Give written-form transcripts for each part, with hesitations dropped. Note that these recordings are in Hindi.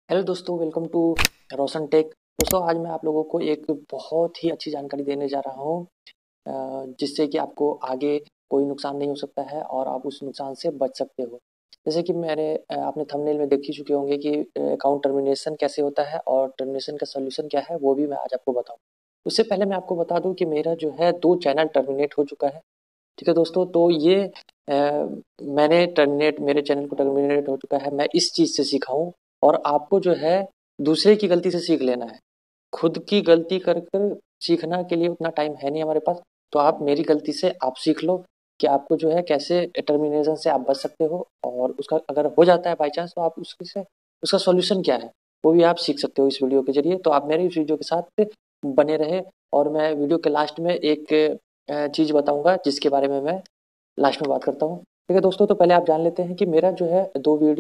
हेलो दोस्तों, वेलकम टू रोशनटेक। दोस्तों, आज मैं आप लोगों को एक बहुत ही अच्छी जानकारी देने जा रहा हूँ, जिससे कि आपको आगे कोई नुकसान नहीं हो सकता है और आप उस नुकसान से बच सकते हो। जैसे कि आपने थंबनेल में देख ही चुके होंगे कि अकाउंट टर्मिनेशन कैसे होता है और टर्मिनेशन का सोल्यूशन क्या है, वो भी मैं आज आपको बताऊँ। उससे पहले मैं आपको बता दूँ कि मेरा जो है 2 चैनल टर्मिनेट हो चुका है। ठीक है दोस्तों, तो ये मेरे चैनल को टर्मिनेट हो चुका है। मैं इस चीज़ से सीखा हूँ और आपको जो है दूसरे की गलती से सीख लेना है। खुद की गलती कर कर सीखना के लिए उतना टाइम है नहीं हमारे पास। तो आप मेरी गलती से आप सीख लो कि आपको जो है कैसे टर्मिनेशन से आप बच सकते हो, और उसका अगर हो जाता है बाई चांस तो आप उसके से उसका सॉल्यूशन क्या है वो भी आप सीख सकते हो इस वीडियो के जरिए। तो आप मेरे इस वीडियो के साथ बने रहे, और मैं वीडियो के लास्ट में एक चीज़ बताऊंगा जिसके बारे में मैं लास्ट में बात करता हूँ। ठीक है दोस्तों, तो पहले आप जान लेते हैं कि मेरा जो है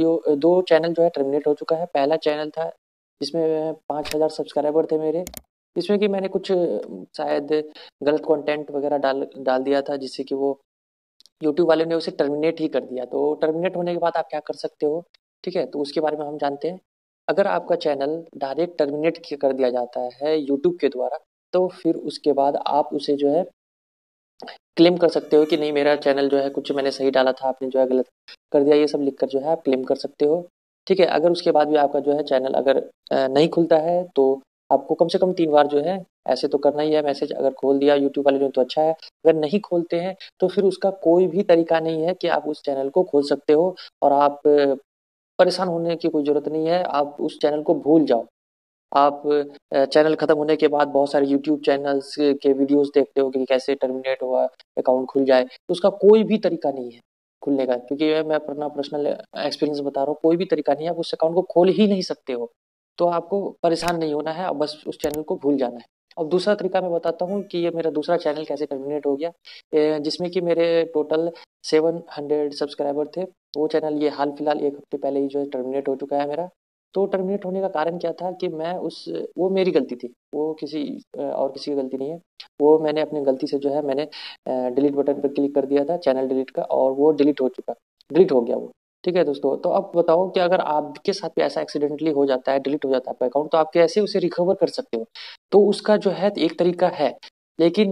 2 चैनल जो है टर्मिनेट हो चुका है। पहला चैनल था जिसमें 5,000 सब्सक्राइबर थे मेरे, जिसमें कि मैंने कुछ शायद गलत कंटेंट वगैरह डाल डाल दिया था, जिससे कि वो यूट्यूब वाले ने उसे टर्मिनेट ही कर दिया। तो टर्मिनेट होने के बाद आप क्या कर सकते हो, ठीक है, तो उसके बारे में हम जानते हैं। अगर आपका चैनल डायरेक्ट टर्मिनेट कर दिया जाता है यूट्यूब के द्वारा, तो फिर उसके बाद आप उसे जो है क्लेम कर सकते हो कि नहीं, मेरा चैनल जो है कुछ मैंने सही डाला था, आपने जो है गलत कर दिया, ये सब लिखकर जो है आप क्लेम कर सकते हो। ठीक है, अगर उसके बाद भी आपका जो है चैनल अगर नहीं खुलता है, तो आपको कम से कम 3 बार जो है ऐसे तो करना ही है। मैसेज अगर खोल दिया यूट्यूब वाले ने तो अच्छा है, अगर नहीं खोलते हैं तो फिर उसका कोई भी तरीका नहीं है कि आप उस चैनल को खोल सकते हो। और आप परेशान होने की कोई ज़रूरत नहीं है, आप उस चैनल को भूल जाओ। आप चैनल खत्म होने के बाद बहुत सारे यूट्यूब चैनल्स के वीडियोस देखते हो कि कैसे टर्मिनेट हुआ अकाउंट खुल जाए, तो उसका कोई भी तरीका नहीं है खुलने का, क्योंकि मैं अपना पर्सनल एक्सपीरियंस बता रहा हूँ। कोई भी तरीका नहीं है, आप उस अकाउंट को खोल ही नहीं सकते हो। तो आपको परेशान नहीं होना है, अब बस उस चैनल को भूल जाना है। अब दूसरा तरीका मैं बताता हूँ कि ये मेरा दूसरा चैनल कैसे टर्मिनेट हो गया, जिसमें कि मेरे टोटल 700 सब्सक्राइबर थे। वो चैनल ये हाल फिलहाल 1 हफ्ते पहले ही जो है टर्मिनेट हो चुका है मेरा। तो टर्मिनेट होने का कारण क्या था कि मैं उस वो मेरी गलती थी, वो किसी और किसी की गलती नहीं है। वो मैंने अपनी गलती से जो है मैंने डिलीट बटन पर क्लिक कर दिया था चैनल डिलीट का, और वो डिलीट हो गया वो। ठीक है दोस्तों, तो अब बताओ कि अगर आपके साथ भी ऐसा एक्सीडेंटली हो जाता है, डिलीट हो जाता है आपका अकाउंट, तो आप कैसे उसे रिकवर कर सकते हो। तो उसका जो है एक तरीका है, लेकिन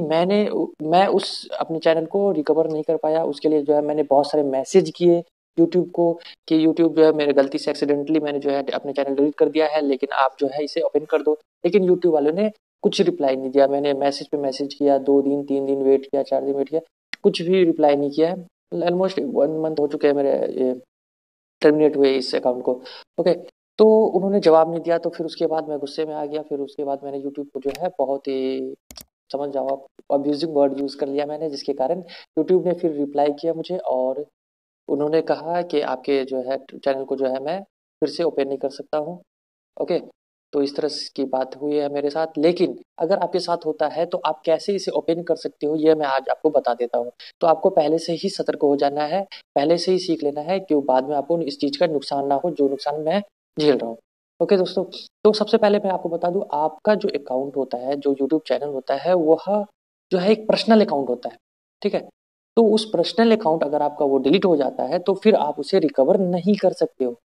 मैं उस अपने चैनल को रिकवर नहीं कर पाया। उसके लिए जो है मैंने बहुत सारे मैसेज किए यूट्यूब को कि यूट्यूब जो है मेरे गलती से एक्सीडेंटली मैंने जो है अपने चैनल डिलीट कर दिया है, लेकिन आप जो है इसे ओपन कर दो। लेकिन यूट्यूब वालों ने कुछ रिप्लाई नहीं दिया। मैंने मैसेज पे मैसेज किया, 2 दिन 3 दिन वेट किया, 4 दिन वेट किया, कुछ भी रिप्लाई नहीं किया है। ऑलमोस्ट 1 मंथ हो चुके हैं मेरे ये टर्मिनेट हुए इस अकाउंट को। ओके, तो उन्होंने जवाब नहीं दिया, तो फिर उसके बाद मैं गुस्से में आ गया। फिर उसके बाद मैंने यूट्यूब को जो है बहुत ही, समझ जाओ आप, अब्यूजिंग वर्ड यूज़ कर लिया मैंने, जिसके कारण यूट्यूब ने फिर रिप्लाई किया मुझे, और उन्होंने कहा कि आपके जो है चैनल को जो है मैं फिर से ओपन नहीं कर सकता हूँ। ओके, तो इस तरह की बात हुई है मेरे साथ। लेकिन अगर आपके साथ होता है तो आप कैसे इसे ओपन कर सकते हो, ये मैं आज आपको बता देता हूँ। तो आपको पहले से ही सतर्क हो जाना है, पहले से ही सीख लेना है कि बाद में आपको इस चीज़ का नुकसान ना हो जो नुकसान मैं झेल रहा हूँ। ओके दोस्तों, तो सबसे पहले मैं आपको बता दूँ, आपका जो अकाउंट होता है, जो यूट्यूब चैनल होता है, वह जो है एक पर्सनल अकाउंट होता है। ठीक है, तो उस पर्सनल अकाउंट अगर आपका वो डिलीट हो जाता है तो फिर आप उसे रिकवर नहीं कर सकते हो।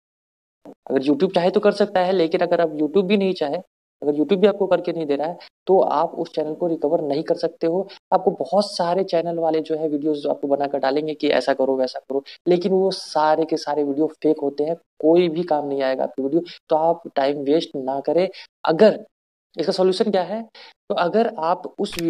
अगर यूट्यूब चाहे तो कर सकता है, लेकिन अगर आप यूट्यूब भी नहीं चाहे, अगर यूट्यूब भी आपको करके नहीं दे रहा है, तो आप उस चैनल को रिकवर नहीं कर सकते हो। आपको बहुत सारे चैनल वाले जो है वीडियोस आपको बनाकर डालेंगे कि ऐसा करो वैसा करो, लेकिन वो सारे के सारे वीडियो फेक होते हैं, कोई भी काम नहीं आएगा आपकी वीडियो। तो आप टाइम वेस्ट ना करें। अगर इसका सॉल्यूशन क्या है, तो अगर आप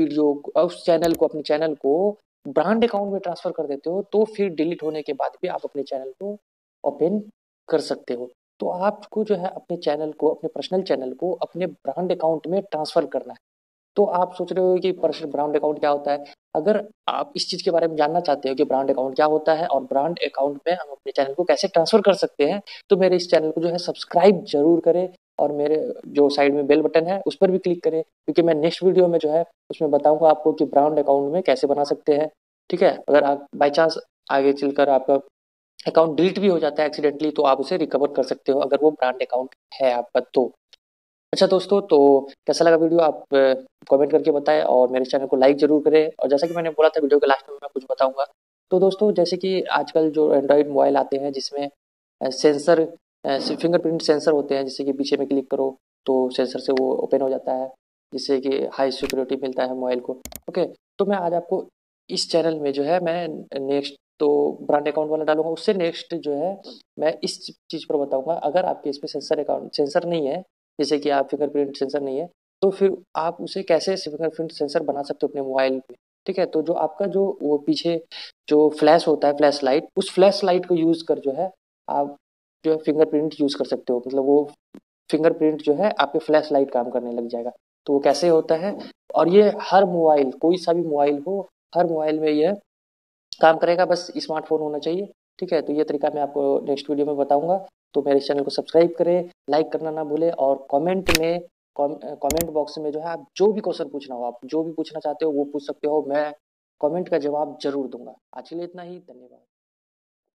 उस चैनल को, अपने चैनल को ब्रांड अकाउंट में ट्रांसफर कर देते हो, तो फिर डिलीट होने के बाद भी आप अपने चैनल को ओपन कर सकते हो। तो आपको जो है अपने चैनल को, अपने पर्सनल चैनल को अपने ब्रांड अकाउंट में ट्रांसफर करना है। तो आप सोच रहे हो कि ब्रांड अकाउंट क्या होता है। अगर आप इस चीज़ के बारे में जानना चाहते हो कि ब्रांड अकाउंट क्या होता है और ब्रांड अकाउंट में हम अपने चैनल को कैसे ट्रांसफर कर सकते हैं, तो मेरे इस चैनल को जो है सब्सक्राइब जरूर करें, और मेरे जो साइड में बेल बटन है उस पर भी क्लिक करें, क्योंकि मैं नेक्स्ट वीडियो में जो है उसमें बताऊंगा आपको कि ब्रांड अकाउंट में कैसे बना सकते हैं। ठीक है, अगर आप बाई चांस आगे चलकर आपका अकाउंट डिलीट भी हो जाता है एक्सीडेंटली, तो आप उसे रिकवर कर सकते हो अगर वो ब्रांड अकाउंट है आपका तो। अच्छा दोस्तों, तो कैसा लगा वीडियो, आप कमेंट करके बताएं, और मेरे चैनल को लाइक जरूर करें। और जैसा कि मैंने बोला था वीडियो के लास्ट में मैं कुछ बताऊंगा। तो दोस्तों, जैसे कि आजकल जो एंड्रॉयड मोबाइल आते हैं जिसमें सेंसर फिंगरप्रिंट सेंसर होते हैं, जैसे कि पीछे में क्लिक करो तो सेंसर से वो ओपन हो जाता है, जिससे कि हाई सिक्योरिटी मिलता है मोबाइल को। ओके, तो मैं आज आपको इस चैनल में जो है मैं नेक्स्ट तो ब्रांड अकाउंट वाला डालूंगा, उससे नेक्स्ट जो है मैं इस चीज़ पर बताऊंगा। अगर आपके इसमें सेंसर नहीं है, जैसे कि आप फिंगरप्रिंट सेंसर नहीं है, तो फिर आप उसे कैसे फिंगरप्रिंट सेंसर बना सकते हो अपने मोबाइल पे। ठीक है, तो जो आपका जो वो पीछे जो फ्लैश होता है, फ्लैश लाइट, उस फ्लैश लाइट को यूज़ कर जो है आप जो है फिंगरप्रिंट यूज़ कर सकते हो। मतलब वो फिंगरप्रिंट जो है आपके फ्लैश लाइट काम करने लग जाएगा। तो वो कैसे होता है, और ये हर मोबाइल, कोई सा भी मोबाइल हो, हर मोबाइल में ये काम करेगा, बस स्मार्टफोन होना चाहिए। ठीक है, तो ये तरीका मैं आपको नेक्स्ट वीडियो में बताऊंगा। तो मेरे इस चैनल को सब्सक्राइब करें, लाइक करना ना भूलें, और कमेंट बॉक्स में जो है आप जो भी क्वेश्चन पूछना हो, आप जो भी पूछना चाहते हो वो पूछ सकते हो, मैं कमेंट का जवाब जरूर दूंगा। आज के लिए इतना ही, धन्यवाद।